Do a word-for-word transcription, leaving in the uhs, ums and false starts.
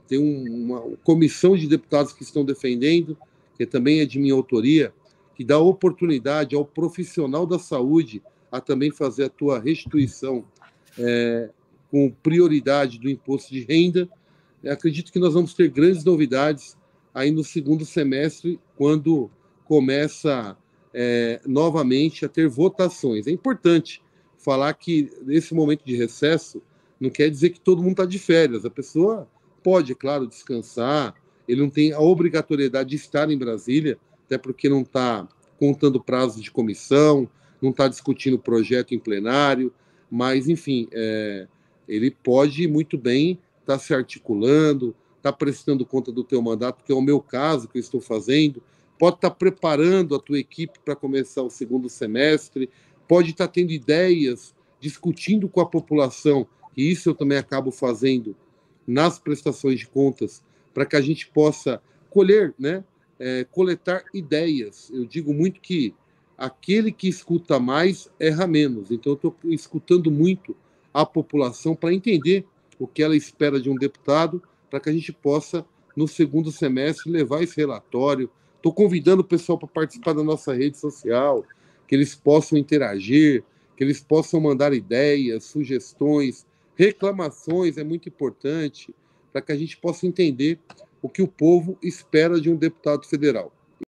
tem um, uma comissão de deputados que estão defendendo, que também é de minha autoria, que dá oportunidade ao profissional da saúde a também fazer a tua restituição é, com prioridade do imposto de renda. Eu acredito que nós vamos ter grandes novidades aí no segundo semestre, quando começa é, novamente a ter votações. É importante falar que nesse momento de recesso não quer dizer que todo mundo está de férias. A pessoa pode, é claro, descansar, ele não tem a obrigatoriedade de estar em Brasília, até porque não está contando prazos de comissão, não está discutindo projeto em plenário, mas, enfim, é, ele pode muito bem estar tá se articulando, estar tá prestando conta do teu mandato, que é o meu caso que eu estou fazendo, pode estar tá preparando a tua equipe para começar o segundo semestre, pode estar tá tendo ideias, discutindo com a população, e isso eu também acabo fazendo nas prestações de contas, para que a gente possa colher, né, é, coletar ideias. Eu digo muito que aquele que escuta mais erra menos. Então, eu estou escutando muito a população para entender o que ela espera de um deputado, para que a gente possa, no segundo semestre, levar esse relatório. Estou convidando o pessoal para participar da nossa rede social, que eles possam interagir, que eles possam mandar ideias, sugestões, reclamações, é muito importante, para que a gente possa entender o que o povo espera de um deputado federal.